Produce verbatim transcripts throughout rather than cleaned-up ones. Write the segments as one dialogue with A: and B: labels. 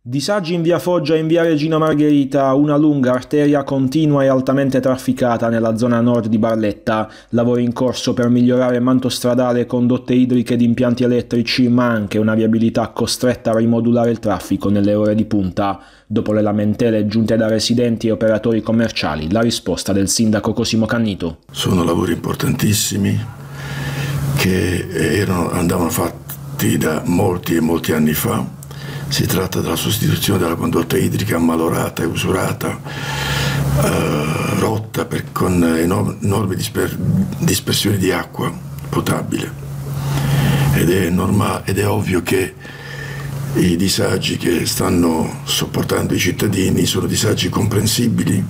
A: Disagi in via Foggia e in via Regina Margherita, una lunga arteria continua e altamente trafficata nella zona nord di Barletta. Lavori in corso per migliorare manto stradale, condotte idriche ed impianti elettrici, ma anche una viabilità costretta a rimodulare il traffico nelle ore di punta. Dopo le lamentele giunte da residenti e operatori commerciali, la risposta del sindaco Cosimo Cannito.
B: Sono lavori importantissimi che erano, andavano fatti da molti e molti anni fa. Si tratta della sostituzione della condotta idrica ammalorata e usurata, eh, rotta per, con enormi disper, dispersioni di acqua potabile. Ed è, normale, ed è ovvio che i disagi che stanno sopportando i cittadini sono disagi comprensibili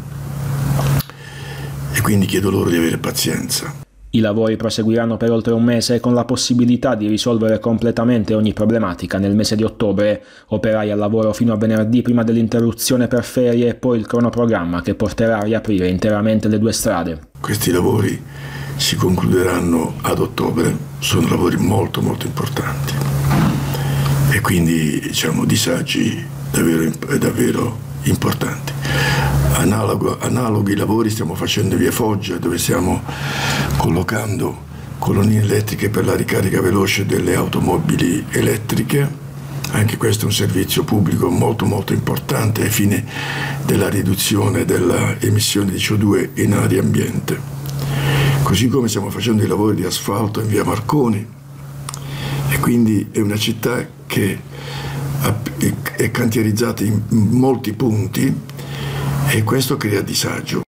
B: e quindi chiedo loro di avere pazienza.
A: I lavori proseguiranno per oltre un mese con la possibilità di risolvere completamente ogni problematica nel mese di ottobre. Operai al lavoro fino a venerdì prima dell'interruzione per ferie e poi il cronoprogramma che porterà a riaprire interamente le due strade.
B: Questi lavori si concluderanno ad ottobre, sono lavori molto molto importanti e quindi diciamo disagi davvero, davvero importanti. Analogo, analoghi lavori stiamo facendo in via Foggia, dove stiamo collocando colonnine elettriche per la ricarica veloce delle automobili elettriche. Anche questo è un servizio pubblico molto molto importante ai fini della riduzione delle emissioni di C O due in aria e ambiente. Così come stiamo facendo i lavori di asfalto in via Marconi, e quindi è una città che è cantierizzata in molti punti e questo crea disagio.